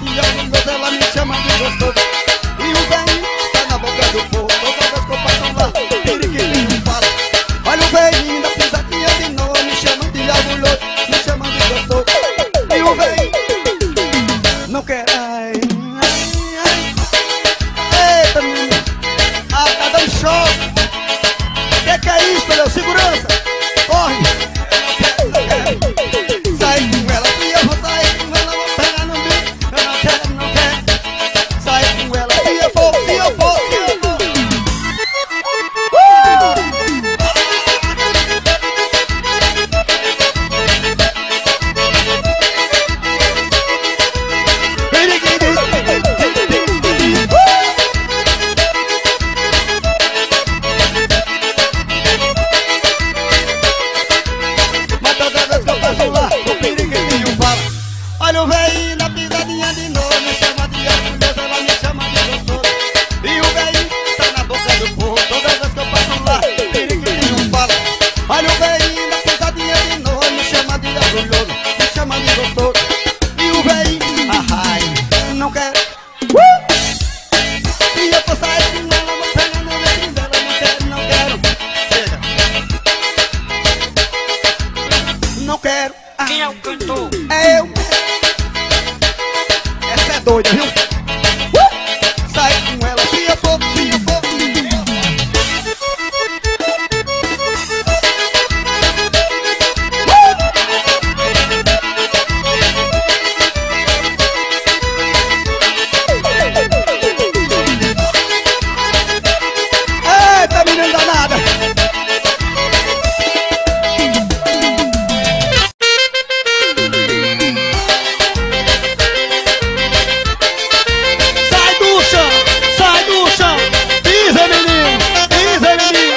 de orgulhoso, ela me chama de gostoso. E o velhinho tá na boca do povo. Toda vez que eu passo lá, periquitinho fala. Olha o velhinho da pisadinha de novo, me chama de orgulhoso, me chama de gostoso. E o velhinho não quer, ai, ai, ai. Eita, menino. Ah, tá dando choque. Que é isso, meu? Segurança. Corre. Sai com ela e eu vou sair com ela. Vou pegar no bico. Eu não quero, não quero. Sai com ela e eu vou, se eu vou, se eu vou. Mas toda vez que eu passo lá, o periquitinho fala. Olha o velhinho da pisadinha de novo, me chama de orgulhoso, ela me chama de gostoso. E o velhinho tá na boca do povo. Toda vez que eu passo lá, o periquitinho fala. Olha o velhinho da pisadinha de novo, me chama de orgulhoso, me chama de gostoso. E o velhinho, ai, não quer. Se eu for sair com ela, vou pegar no meio dela. Não quero, não quero. Chega. Não quero. Quem é o cantor? É eu. Essa é doida, viu? Sai com ela, se eu for, se eu for. Eita, menina danada. Sai do chão, sai do chão. Pisa, menino, pisa, menino.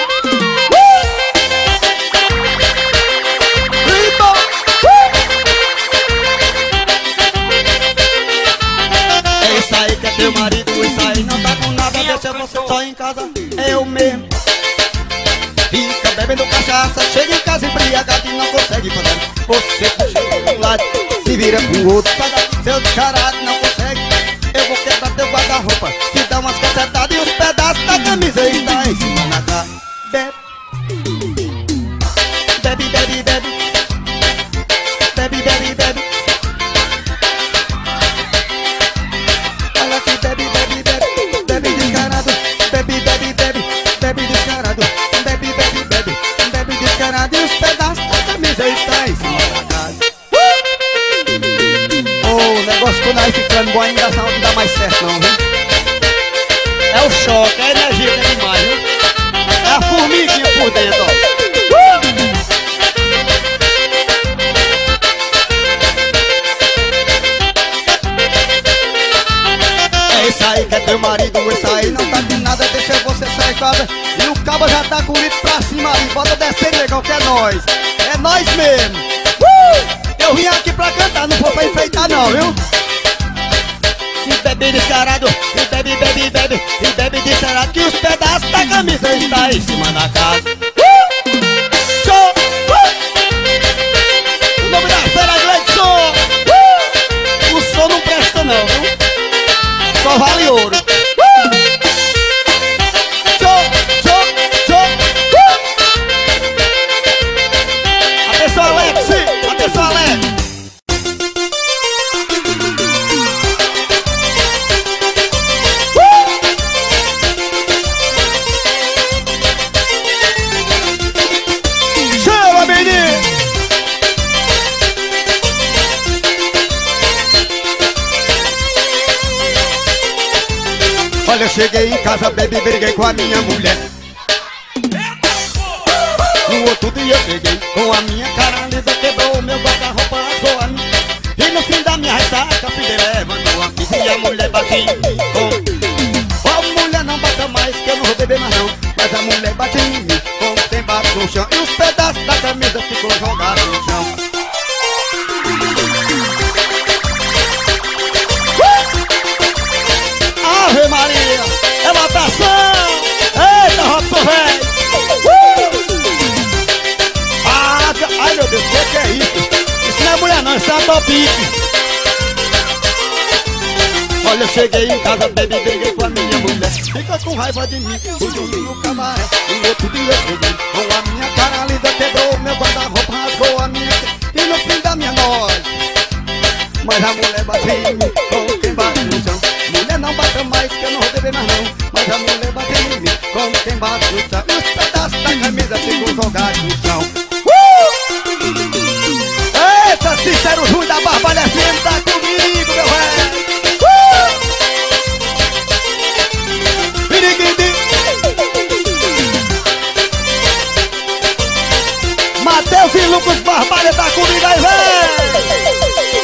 Limpa. É isso aí que é teu marido, isso aí não tá com nada. Deixa você só em casa, eu mesmo. Fica bebendo cachaça, chega em casa embriagado e não consegue fazer. Você chega de um lado, se vira pro outro. Sai daqui, seu descarado, não consegue. Eu vou quebrar teu guarda-roupa, te dar umas cacetadas e os pedaços da camisa está em cima na cara. Bebe, bebe, bebe, bebe. Bebe, bebe, bebe. Olha aqui, bebe, bebe, bebe. Bebe descarado, bebe, bebe, bebe. Bebe descarado, bebe, bebe, bebe. Bebe descarado e os pedaços da camisa está em cima da cara. O negócio quando vai ficando bom ainda não dá mais certo não, viu? É o choque, é a energia que é demais, viu? É a formiguinha por dentro, ó. É isso aí que é teu marido, isso aí não tá de nada, deixa você sair cabra. E o cabo já tá com o litro pra cima ali, bota descer legal que é nós. É nós mesmo. Eu vim aqui pra cantar, não vou pra enfeitar não, viu? E bebe descarado, e bebe, bebe, bebe. E bebe descarado que os pedaços da camisa está em cima da casa. Show! O nome da fera é Gleidson. O som não presta não, viu? Só vale ouro. Show, show, show. Atenção, Alex! Atenção, Alex! Chama, menino! Olha, eu cheguei em casa, baby, briguei com a minha mulher. No outro dia eu cheguei com a minha cara lisa, quebrou o meu guarda-roupa, rasgou a minha. E no fim da minha ressaca, filha, levantou aqui e a mulher bate em mim. Ó, mulher, não bata mais, que eu não vou beber mais não. Mas a mulher bate em mim, como tem bate no chão. E os pedaços da camisa ficou jogados no chão. Ave Maria, é matação! Eita, Robson, velho! Ai, meu Deus, o que é isso? Isso não é mulher não, isso é uma topique. Olha, eu cheguei em casa, baby, briguei com a minha mulher. Fica com raiva de mim, o domingo camaré. E outro dia eu cheguei com a minha cara lisa, quebrou meu guarda-roupa, rasgou a minha. E no fim da minha noite, mas a mulher bate em mim, como quem bate no chão. Mulher não bata mais, que eu não vou beber mais não. Mas a mulher bate em mim, como quem bate no chão. E os pedaços da camisa ficam jogados no chão. Eita, Cícero Júnior da Barbalha FM, tá comigo, meu velho. Mateus e Lucas Barbalha tá comigo aí, velho.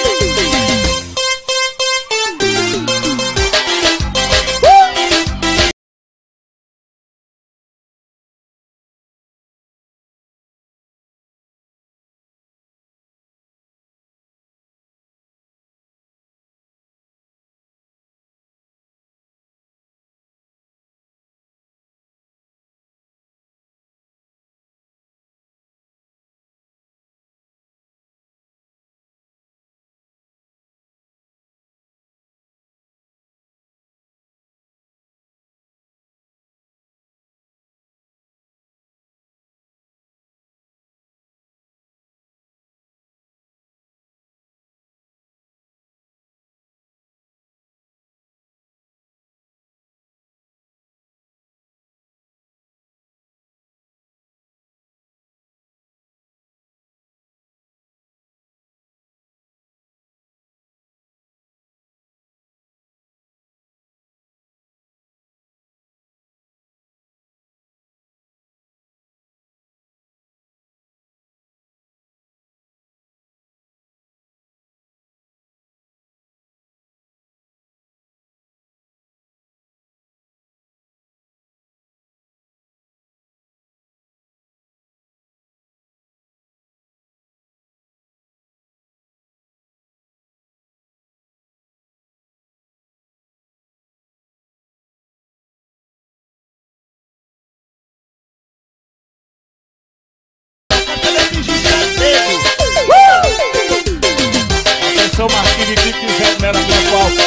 Atenção, Marquinhos e Pique, Zé Mera do palco.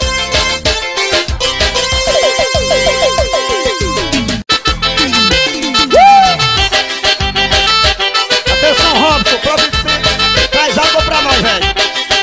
Atenção, Robson, prova de ser. Traz água pra nós, velho.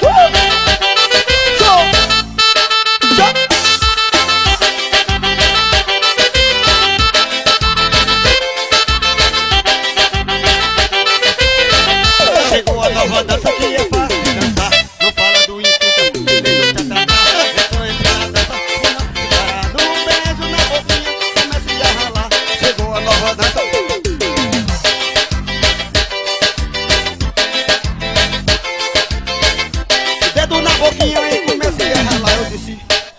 Chegou a nova dança que é fácil de dançar. Não fala do instante, nem do tatatá. Eu tô entrando na dança, parado. Um beijo na boquinha, comece a ralar. Chegou a nova dança. Dedo na boquinha e comecei a ralar. Eu disse: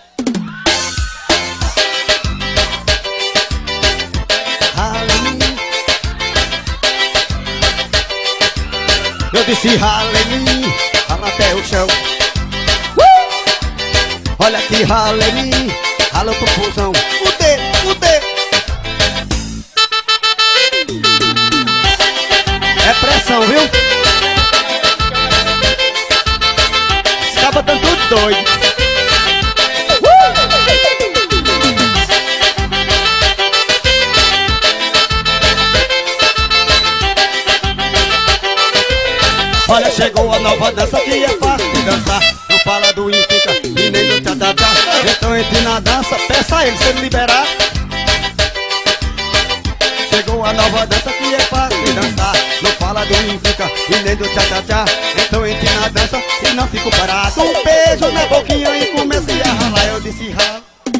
eu disse rala em mim, rala até o chão. Olha aqui, rala em mim, rala o popozão. O dedo. É pressão, viu? Os cabas tão tudo doido. Olha, chegou a nova dança que é fácil de dançar. Não fala do fica e nem do tchatachá. Então entre na dança, peça a ele se ele liberar. Chegou a nova dança que é fácil de dançar. Não fala do fica e nem do tchatachá. Então entre na dança e não fico parado. Um beijo na boquinha e comecei a ralar. Eu disse rala.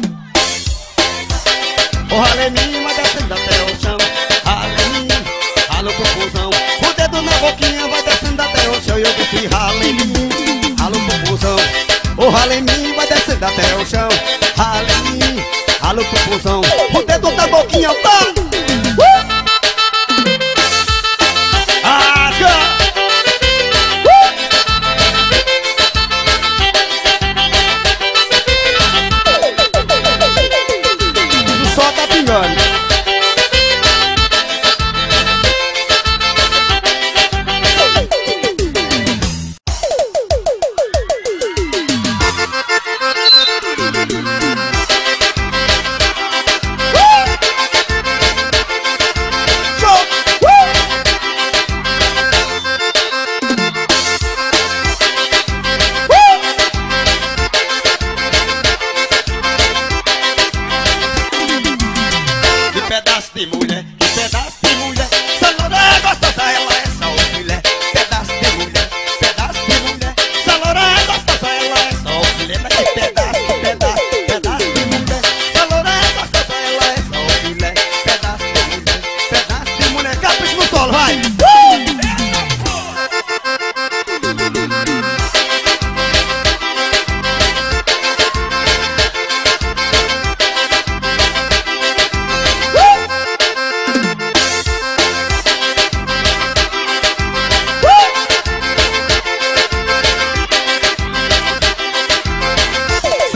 O rala em mim, mas descendo até o chão. Rala em mim, rala o confusão. O dedo na boquinha vai descendo até o chão. Eu disse rala em mim, rala o confusão. O rala em mim vai descendo até o chão. Rala em mim, rala o confusão. O dedo na boquinha vai. Só tá pingando.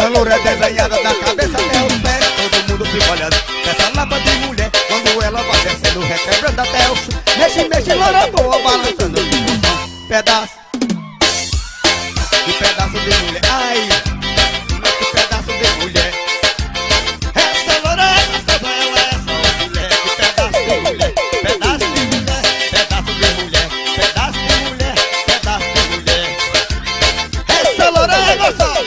loura é desenhada da cabeça até os pés. Todo mundo fica olhando essa lapa de mulher. Quando ela vai descendo, requebrando até o chão. Mexe, mexe, loura boa, balançando o coração. Pedaço, que pedaço de mulher. Ai, mas que pedaço de mulher. Essa loura é gostosa, ela é só mulher. Que pedaço de mulher, pedaço de mulher, pedaço de mulher, pedaço de mulher, pedaço de mulher. Essa loura é gostosa.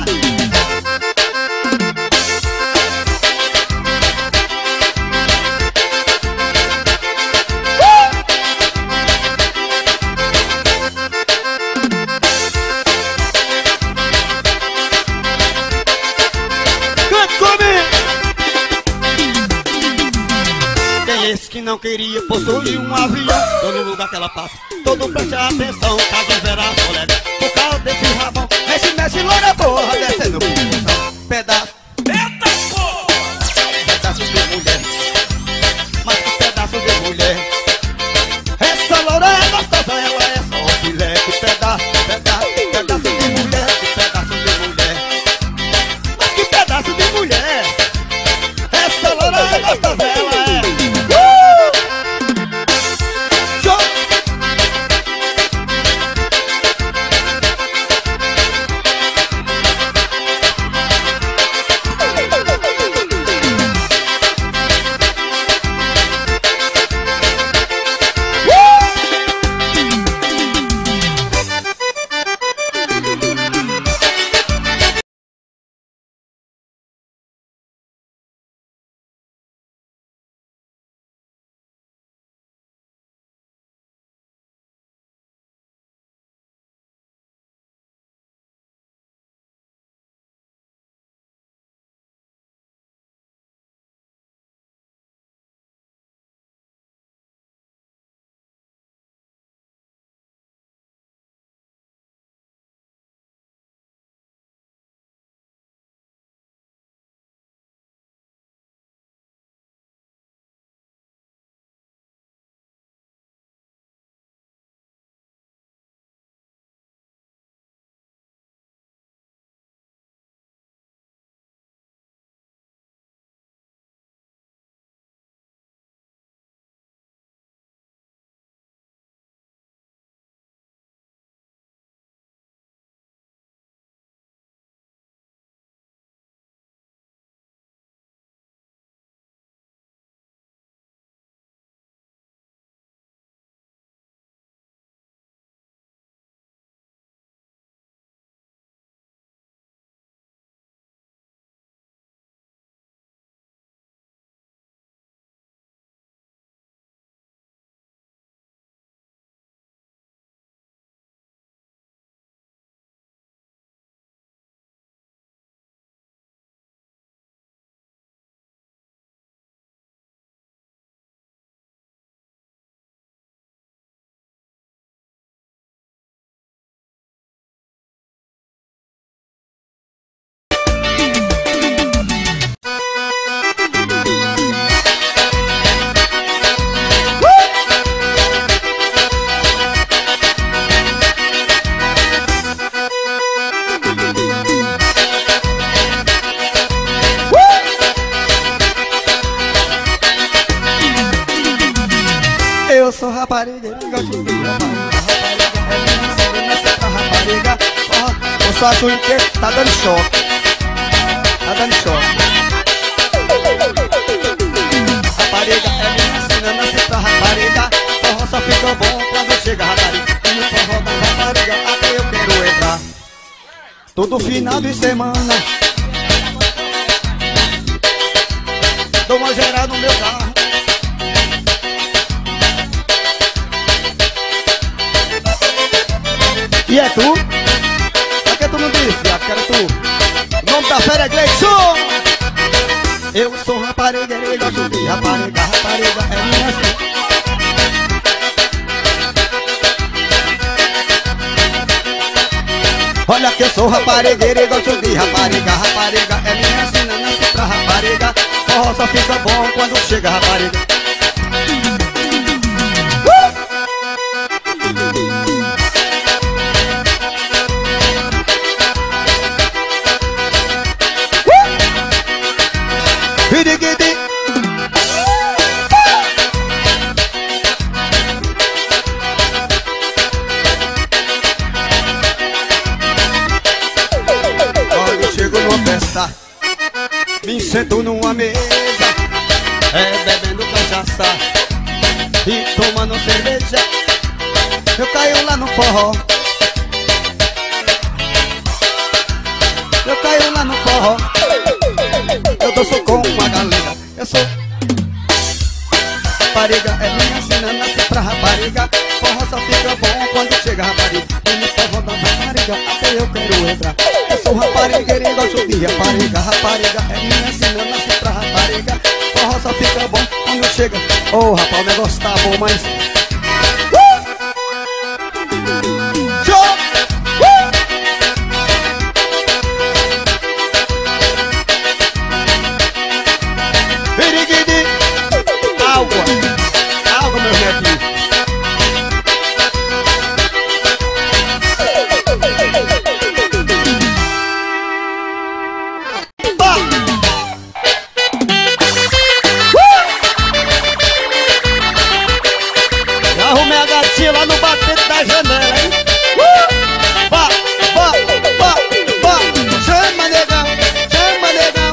Esse que não queria possuir um avião. Todo lugar que ela passa, todo preste atenção. Caso ver a colega, por causa desse rabão. Mexe, mexe, loura porra, descendo por função. Pedaço, eita porra, pedaço de mulher, mas que pedaço de mulher. Essa loura é gostosa, ela é só filé. Que pedaço, pedaço, pedaço de mulher. Que pedaço de mulher, mas que pedaço de mulher. Essa loura é gostosa, ela é. Eu sou rapariga, gosto de rapariga. Rapariga é minha cena, rapariga. Ó, o saco inteiro tá dando choque. Tá dando choque. Rapariga é minha cena, nasce pra rapariga. Forró só fica bom quando chega a rapariga. E no forró da rapariga até eu quero entrar. Todo final de semana dou uma geral no meu carro. E é tu? Por que tu não disse, viado, que era tu? O nome da fera é Gleison. Eu sou rapariga, ele gosta de rapariga. Rapariga é minha cena. Olha que eu sou raparigueiro e gosto de rapariga. Rapariga é minha sina, nasce pra rapariga. Forró só fica bom quando chega a rapariga. cachaça. Me sento numa mesa, bebendo cachaça e tomando cerveja. Eu caio lá no forró, eu caio lá no forró. Eu danço com uma galera, eu sou rapariga, é minha sina, nasce pra rapariga. Forró só fica bom quando chega rapariga. E me forró da rapariga, até eu quero entrar. Eu sou rapariga e gosto de rapariga. Rapariga é minha sina, nasce pra rapariga. Forró só fica bom quando chega. Oh, rapaz, o negócio tá bom, mas água, meu netinho. Já arrumei a gatinha lá no batente da janela, hein? Chama, negão, chama, negão.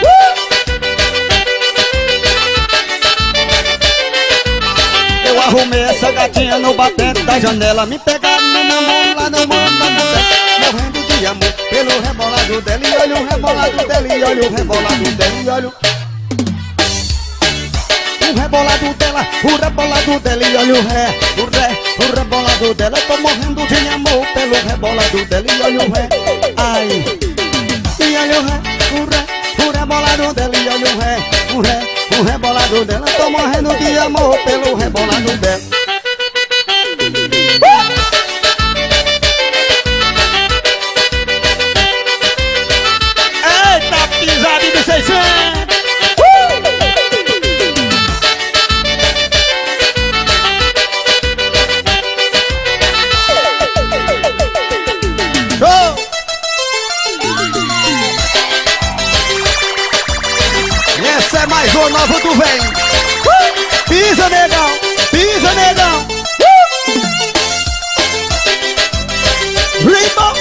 Eu arrumei essa gatinha no batente da janela. Me pegaram na mão lá no mundo da terra, morrendo de amor pelo rebolado dela. E olha o rebolado dela, e olha o rebolado dela, e olha o rebolado dela, o rebolado dela. E olha o rebolado dela. Eu tô morrendo de amor pelo rebolado dela. E olha o ré, ai. E olha o rebolado dela. E olha o rebolado dela. Tô morrendo de amor pelo rebolado dela. Eita, pisada de 600. Essa é mais o novo do vem. Pisa, negão, pisa, negão. Rimbo.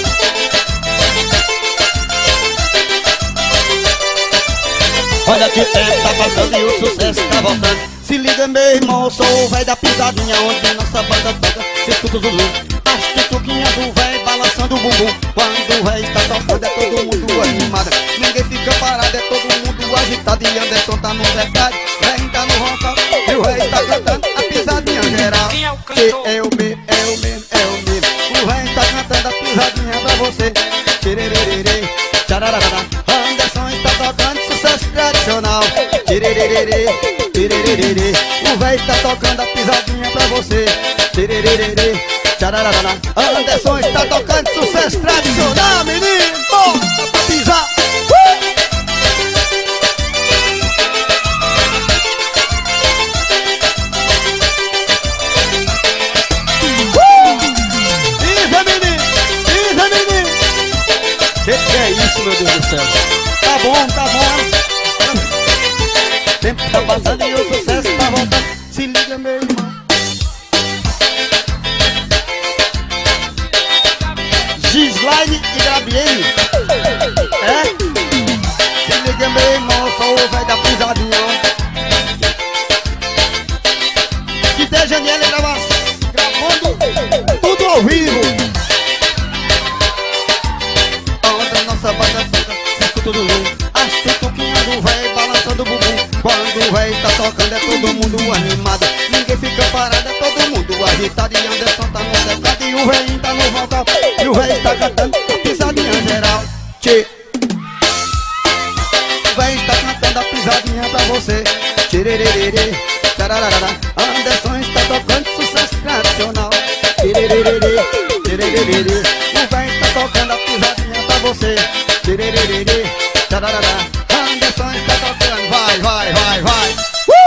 Olha que tempo tá passando e o sucesso tá voltando. Se liga, meu irmão, eu sou o véi da pisadinha, onde nossa banda toca. Se escuta o Zulu, as tutuquinhas do véi balançando o bumbum. Quando o véi está tocando é todo mundo animado. Ninguém fica parado, é todo mundo agitado. E Anderson tá no verdade, véi tá no roncão. E o véi tá cantando a pisadinha geral. Que é o mesmo, é o mesmo, é o mesmo. O véi tá cantando a pisadinha pra você. Tirererê, tchararará. Anderson está tocando sucesso tradicional. Tirererê, tirererê. O véi tá tocando a pisadinha pra você. Tirererê, tchararará. Anderson está tocando sucesso tradicional, menino. Bom, pra pisar. Pisa, menino, pisa, menino. Que é isso, meu Deus do céu? Tá bom, tá bom. Tempo tá passando e o sucesso tá voltando. Se liga, meu irmão. Gislaine e Gabriele. É? Se liga, meu irmão, sou o velho da pisadinha. Que tem Janiela gravando tudo ao vivo. Onde a nossa banda toca, se escuta do Zulu. As tutuquinhas do velho balançando o bumbum. Quando o velho tá tocando é todo mundo animado. Ninguém fica parado, é todo mundo agitado. E Anderson tá no teclado e o velho tá no vocal. E o velho tá cantando a pisadinha geral. Tchê. O velho está cantando a pisadinha pra você. Tirererê, tararará. Anderson está tocando sucesso tradicional. Tirererê, tirererê. O velho está tocando a pisadinha pra você. Tirererê, tararará. Anderson está tocando, vai, vai, vai, vai.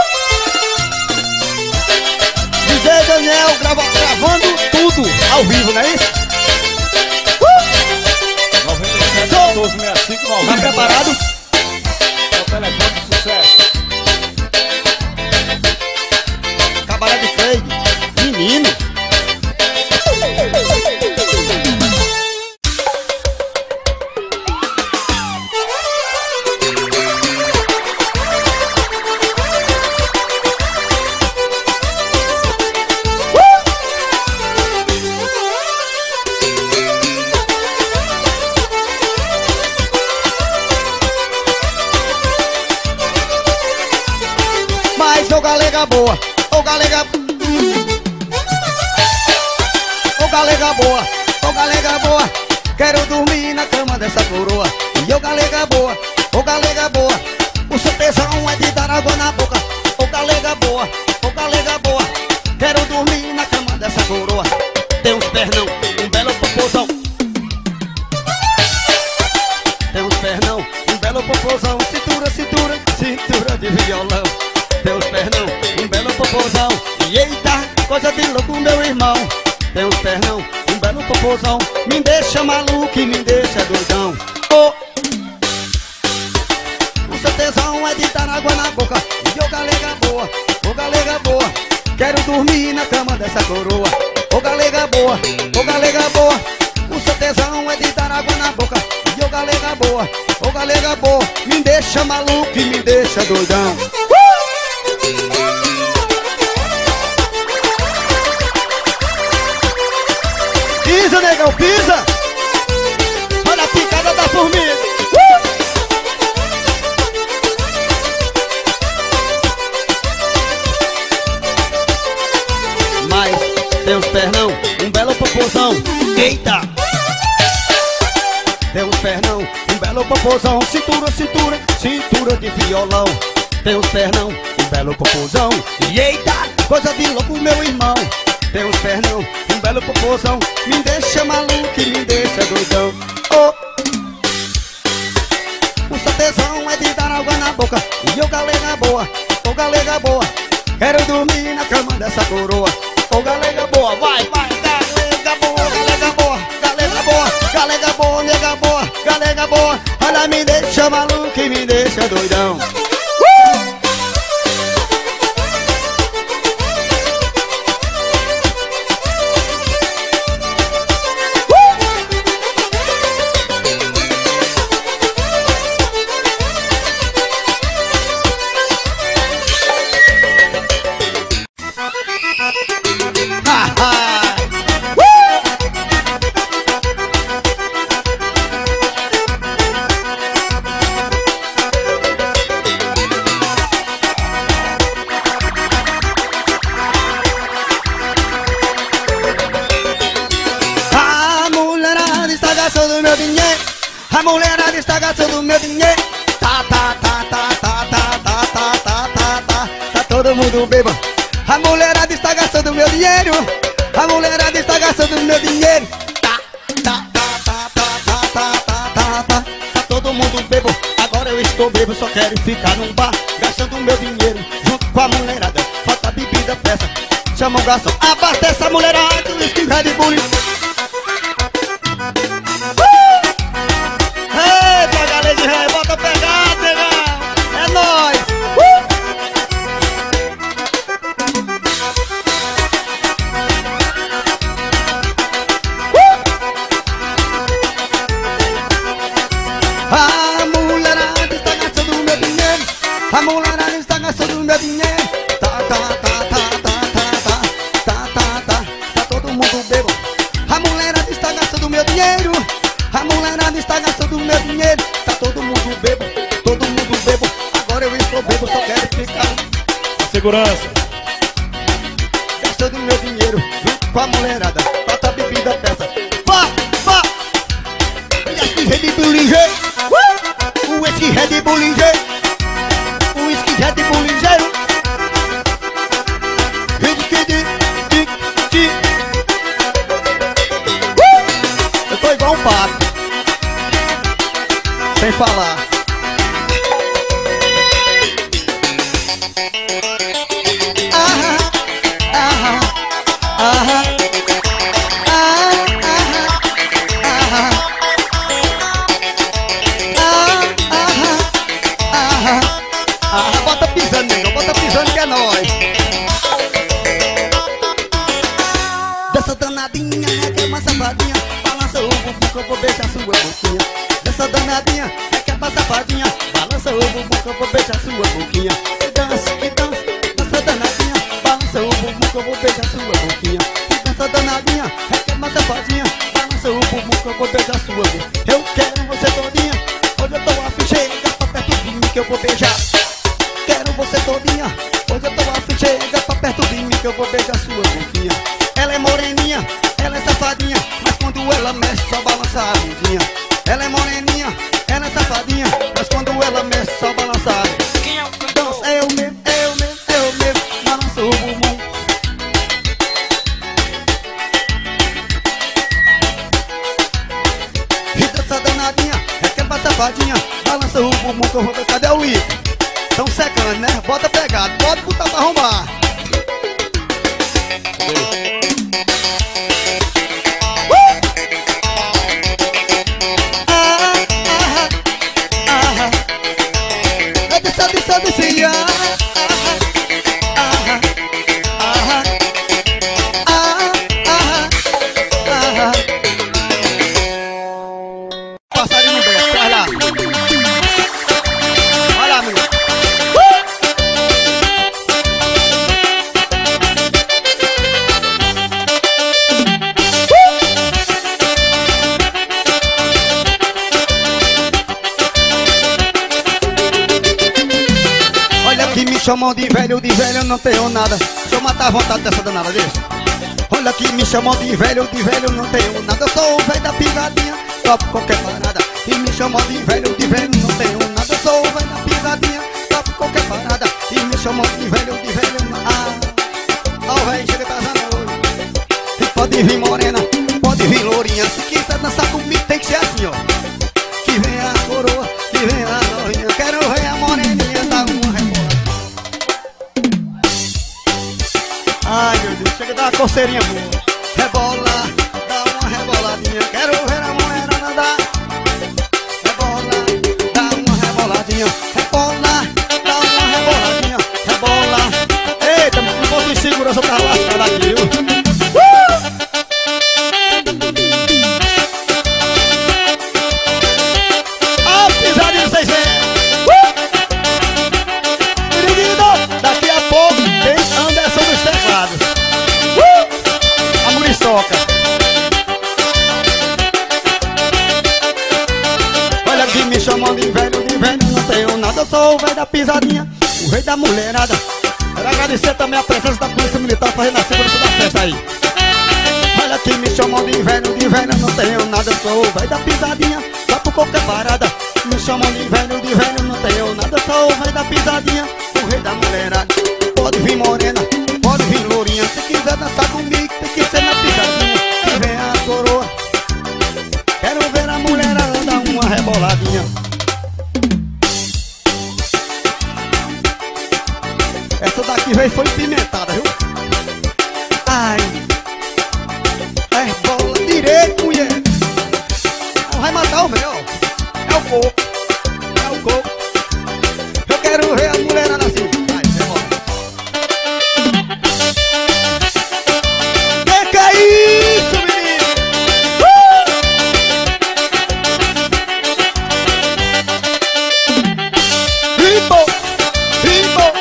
DJ Daniel gravando tudo ao vivo, não é isso? 97 14 65 90. Tá preparado? É o telefone do sucesso. Cabaré de Craig, menino. galega boa, ô galega. Ô galega boa, ô galega boa, quero dormir na cama dessa coroa. E ô galega boa, ô galega boa, o seu tesão é de dar água na boca. Ô galega boa, ô galega boa, quero dormir na cama dessa coroa. Tem uns pernão, um belo popozão. Tem uns pernão, um belo popozão. Cintura, cintura, cintura de violão. Tem uns pernão, um belo popozão. E eita, coisa de louco, meu irmão. Tem uns pernão, um belo popozão. Me deixa maluco e me deixa doidão. Oh, o seu tesão é de dar água na boca. E ô galega boa, ô galega boa, quero dormir na cama dessa coroa. Ô galega boa, ô galega boa, o seu tesão é de dar água na boca. E ô galega boa, ô galega boa, me deixa maluco e me deixa doidão. Pisa, negão, pisa. Olha a picada da formiga. Mas tem uns pernão, um belo popozão. Eita! Tem uns pernão, um belo popozão. Cintura, cintura, cintura de violão. Tem uns pernão, um belo popozão. E eita, coisa de louco, meu irmão. Tem uns pernão, um belo popozão. Me deixa maluco e me deixa doidão. Oh, o seu tesão é de dar água na boca. E ô galega boa, ô galega boa, quero dormir na cama dessa coroa. Ô galega boa, vai, vai, galega boa, galega boa, galega boa, galega boa, nega boa, galega boa. Olha, me deixa maluco e me deixa doidão. A mulherada está gastando meu dinheiro. Tá, tá, tá, tá, tá, tá, tá, tá, tá, tá, tá. Tá todo mundo bêbado. A mulherada está gastando meu dinheiro. A mulherada está gastando meu dinheiro. Tá, tá, tá, tá, tá, tá, tá, tá, tá, tá. Tá todo mundo bêbado. Agora eu estou bêbado, só quero ficar num bar gastando meu dinheiro junto com a mulherada. Falta bebida, peça, chama o garçom, abastece a mulherada. Whisky, Red Bull. Bota pegada, negão. É nóis. A mulherada está gastando meu dinheiro. A mulherada está gastando meu dinheiro. Tá, tá, tá, tá, tá, tá, tá, tá, tá, tá. Tá todo mundo bêbado. A mulherada está gastando meu dinheiro. A mulherada está gastando meu dinheiro. Tá todo mundo bêbado, todo mundo bêbado. Agora eu estou bêbado, só quero ficar. Segurança. Gastando meu dinheiro junto com a mulherada. Bota bebida, peça. Vá, vá. E esse Red Bull ligeiro. O whisky Red Bull ligeiro. O whisky Red Bull ligeiro. Eu tô igual um pato, sem falar. Bota pisando, negão, bota pisando que é nóis. Dessa danadinha, reclama safadinha, balança o bumbum que eu vou beijar sua boquinha. Dessa danadinha, reclama safadinha, balança o bumbum que eu vou beijar sua boquinha. E dança, dança danadinha, balança o bumbum que eu vou beijar sua boquinha. E dança danadinha, reclama safadinha, balança o bumbum que eu vou beijar sua boquinha. Eu quero você todinha, hoje eu tô afim, chega pra perto de mim que eu vou beijar. Quero você todinha, hoje eu tô afim. safadinha, balança o bumbum com roupa. Cadê o Lico? Tão secando, né? Bota pegado, pode botar pra arrombar. Passarinho bem, vai lá. Vai lá, menino. Olha que me chamam de velho não tenho nada. Deixa eu matar a vontade dessa danada, deixa. Olha que me chamam de velho não tenho nada. Eu sou o velho da pisadinha, topo qualquer parada. E me chamam de velho não tenho nada. Eu sou o velho da pisadinha, topo qualquer parada. E me chamam de velho não. Ah, o velho chega atrasando hoje. E pode vir morena, pode vir lourinha. Se quiser dançar comigo tem que ser assim, ó. Que vem a coroa, que vem a novinha. Quero ver a moreninha dar uma rebola. Ai meu Deus, chega a dar uma coceirinha boa. Rebola, dá uma reboladinha. Quero ver a mulher andar. Rebola, dá uma reboladinha. Rebola, dá uma reboladinha. Rebola. Eita, se não fosse segurança eu tava lascado aqui, viu? A pisadinha de 600. Querido, daqui a pouco tem Anderson dos teclados. A muriçoca. Olha que me chamam de velho não tenho nada. Eu sou o velho da pisadinha, o rei da mulherada. Quero agradecer também a presença da Polícia Militar fazendo a segurança da festa aí. Olha que me chamam de velho não tenho nada. Eu sou o velho da pisadinha, só por qualquer parada. Me chamam de velho não tenho nada. Eu sou o velho da pisadinha, o rei da mulherada. Pode vir morena, pode vir lourinha. Se quiser dançar comigo tem que ser na pisadinha. Que vem a coroa. Quero ver a mulherada dar uma reboladinha. Essa daqui veio foi pimentada, viu? Ai, rebola direito, mulher. Não vai matar o meu. É o coco, é o coco. Eu quero ver a mulherada assim. Vai, rebola. Que é isso, menino? Rimbo, rimbo.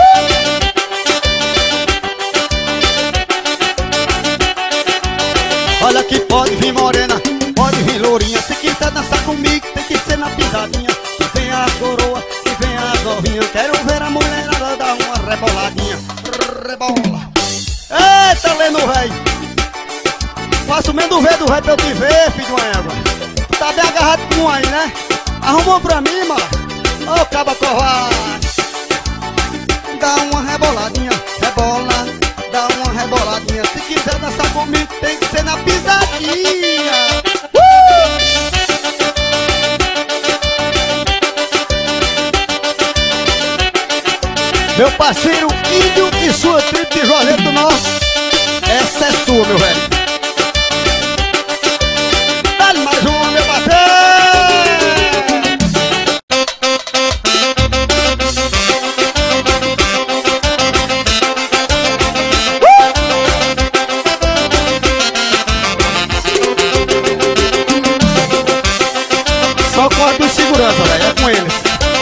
Olha que pode vir morena, pode vir lourinha. Se quiser dançar comigo tem que ser na pisadinha. Que vem a coroa, que vem a novinha. Quero ver a mulherada dar uma reboladinha. Rebola. Eita, lendo véi. Faço menos do véi pra eu te ver, filho de uma égua. Tu tá bem agarrado com um aí, né? Arrumou pra mim, mano. Ô, caba covarde. Dá uma reboladinha, rebola. Dá uma reboladinha. Se quiser dançar comigo tem que ser na pisadinha. Meu parceiro Índio e sua tribo de Juazeiro do Norte. Essa é sua, meu velho. Dá-lhe mais uma, meu parceiro. Só corre de segurança, velho, é com eles.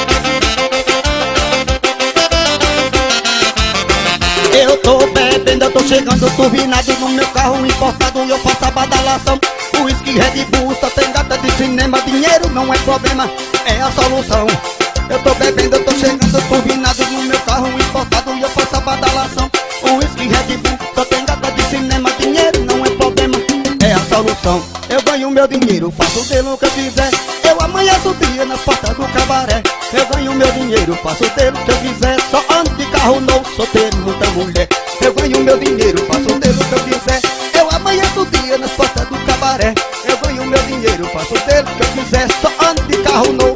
Eu tô bebendo, eu tô chegando turbinado no meu carro importado e eu faço a badalação. Whisky, Red Bull, só tem gata de cinema, dinheiro não é problema, é a solução. Eu tô bebendo, eu tô chegando turbinado no meu carro importado e eu faço a badalação. Whisky, Red Bull, só tem gata de cinema, dinheiro não é problema, é a solução. Eu ganho meu dinheiro, faço dele o que eu quiser. Eu amanheço o dia na porta do cabaré. Eu ganho meu dinheiro, faço dele o que eu quiser. Só ando de carro novo, solteiro, muita mulher. Eu ganho meu dinheiro, faço dele o que eu quiser. Eu amanheço o dia nas portas do cabaré. Eu ganho meu dinheiro, faço dele o que eu quiser. Só ando de carro novo.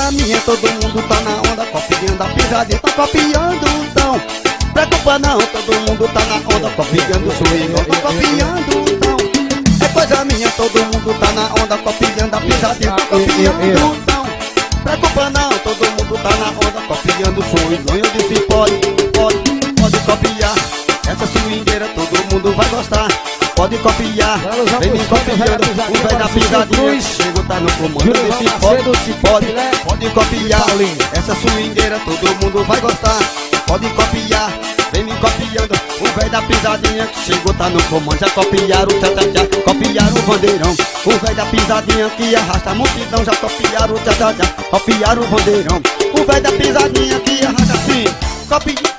coisa minha, todo mundo tá na onda, copiando a pisadinha, tá copiando então. Preocupa não, todo mundo tá na onda, copiando o swing, tá copiando então. É coisa minha, todo mundo tá na onda, copiando a pisadinha, tá copiando então. Preocupa não, todo mundo tá na onda, copiando o swing. Eu disse pode copiar. Essa swingueira todo mundo vai gostar. Pode copiar, vem me copiando. O velho da pisadinha chegou, tá no comando. Eu disse pode copiar. Essa swingueira todo mundo vai gostar. Pode copiar, vem me copiando. O velho da pisadinha que chegou, tá no comando. Já copiaram o tchá-tchá-tchá, copiaram o bandeirão. O velho da pisadinha que arrasta a multidão. Já copiaram o tchá-tchá-tchá, copiaram o bandeirão. O velho da pisadinha que arrasta assim, copia.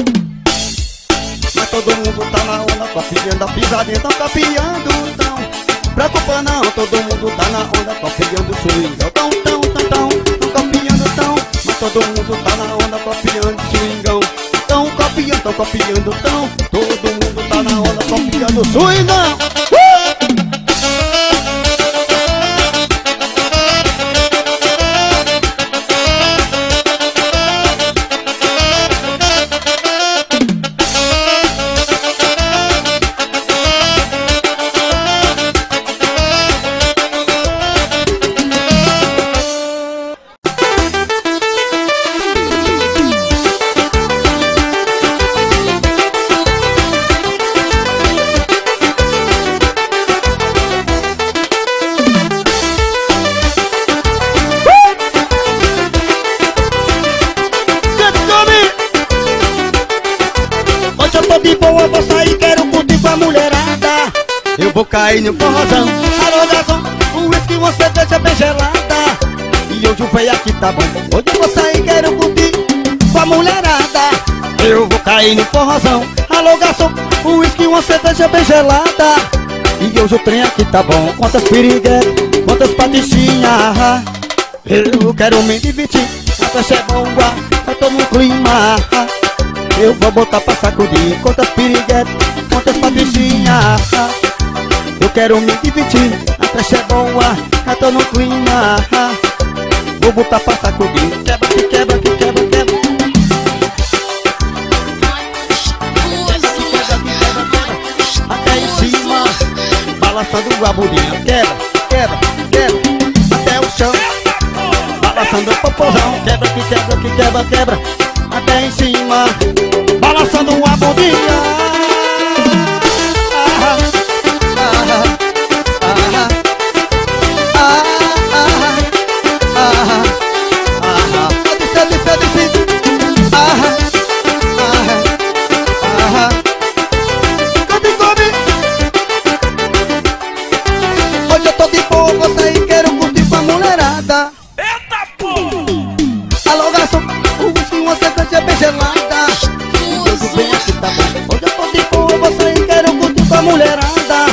Mas todo mundo tá na onda, copiando a pisadinha, tão copiando então. Preocupa não, todo mundo tá na onda, copiando o swing. Tão copiando tão. Mas todo mundo tá na onda, copiando o swingão. Tão copiando tão. Todo mundo tá na onda, copiando o swingão. Vou cair no forrozão, alô garçom, o uísque você deixa bem gelada. E hoje o véio aqui tá bom, hoje eu vou sair, quero curtir com a mulherada. Eu vou cair no forrozão, alô garçom, o uísque você deixa bem gelada. E hoje o trem aqui tá bom, quantas piriguetas, quantas patichinhas. Eu quero me divertir, a festa é boa, eu tô no clima. Eu vou botar pra sacudir, quantas piriguetas, quantas patichinhas. Eu quero me divertir, a festa é boa, eu tô no clima. Vou botar pra sacudir, quebra que quebra que quebra, quebra. Até em cima, balançando a budinha. Quebra, quebra, quebra, até o chão. Balançando o popozão, quebra que quebra que quebra, quebra. Até em cima, balançando a budinha. Hoje eu tô de boa, vou sair, quero curtir com a mulherada. Eita porra! Alô garçom, o whisky você deixa bem gelada. Hoje vem aqui tá bom. Hoje eu tô de boa, vou sair, quero curtir com a mulherada.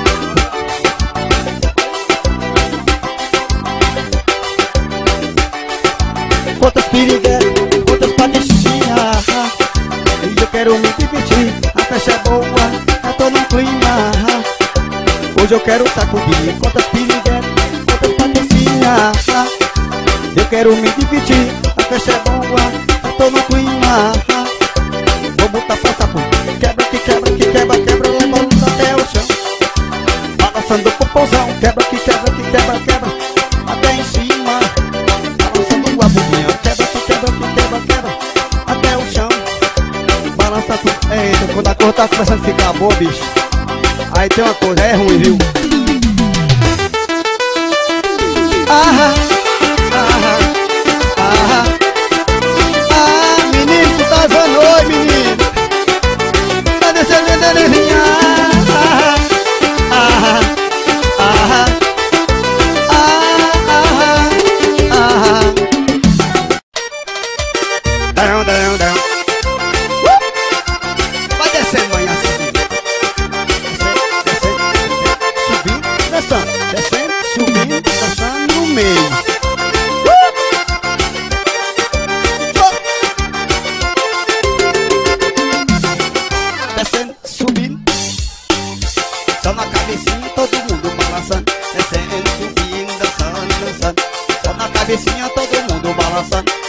Quantas piriguetas, quantas patichinhas. E eu quero me divertir, a festa é boa, eu tô no clima. Hoje eu quero sacudir, quantas piriguetas, quantas patricinhas. Eu quero me divertir, a festa é boa, eu tô no clima. Vou botar pra sacudir, quebra que quebra que quebra, quebra, levando até o chão. Balançando o popozão, quebra que quebra que quebra, quebra, até em cima. Balançando a bundinha, quebra que quebra que quebra, quebra, até o chão. Balança tudo, eita, quando a cor tá começando a ficar boa, bicho. Aí tem uma coisa, é ruim, viu? Menino, tu tá zoando, oi, menino. Tá descendo, Terezinha. Down. Vai descendo, manhã, subindo.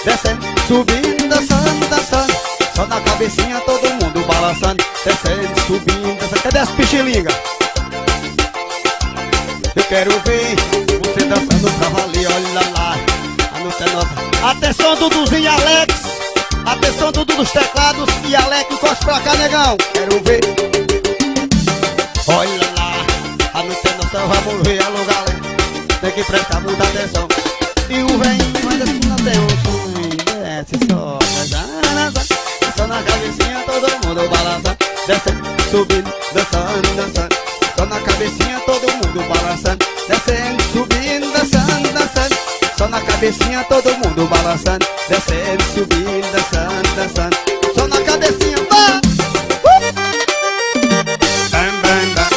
descendo, subindo, dançando, dançando. Só na cabecinha todo mundo balançando, descendo, subindo, dançando. Cadê as pichilingas? Eu quero ver você dançando pra valer, olha lá. A noite é nossa. Atenção, Duduzinho e Alex. Atenção, Dudu dos teclados e Alex, encosta pra cá, negão. Quero ver. Olha lá, a noite é nossa, vamos ver, alô, galera. Tem que prestar muita atenção. E o velhinho vai descendo até o som. Desce só, só na cabecinha todo mundo balançando, descendo, subindo, dançando, dançando. Só na cabecinha todo mundo balançando, descendo, subindo, dançando, dançando. Só na cabecinha todo mundo balançando, descendo, subindo, dançando, dançando. Só na cabecinha, vai! Bam, bam, bam.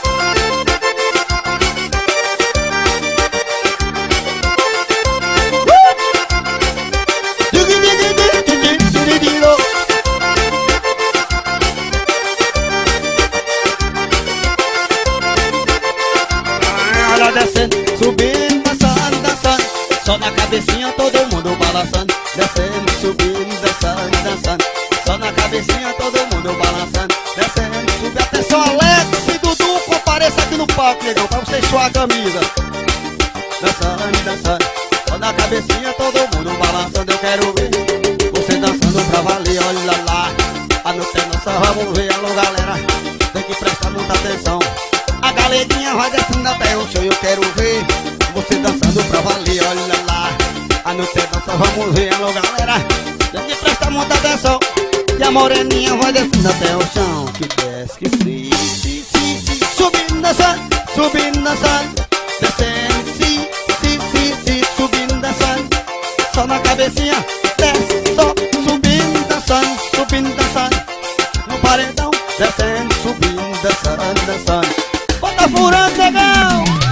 Olha descendo, subindo, dançando, dançando. Só na cabecinha todo mundo balançando, descendo, subindo, dançando, dançando. Só na cabecinha todo mundo balançando, descendo, subindo. Atenção, Alex e Dudu, compareça aqui no palco, negão, pra vocês suar a camisa. Dançando, dançando. Só na cabecinha todo mundo balançando. Eu quero ver você dançando pra valer, olha lá. A noite é nossa, vamos ver, alô, galera. Tem que prestar muita atenção. A galerinha vai descendo até o chão. Eu quero ver você dançando pra valer, olha lá. A noite é nossa, vamos ver, alô, galera. Tem que prestar muita atenção. E a moreninha vai descendo até o chão. Que desce, que se, subindo, dançando, subindo, dançando. Descendo, se, subindo, dançando. Só na cabecinha, desce, só, subindo, dançando, subindo, dançando. No paredão, descendo, subindo, dançando, dançando. Bota furando, negão!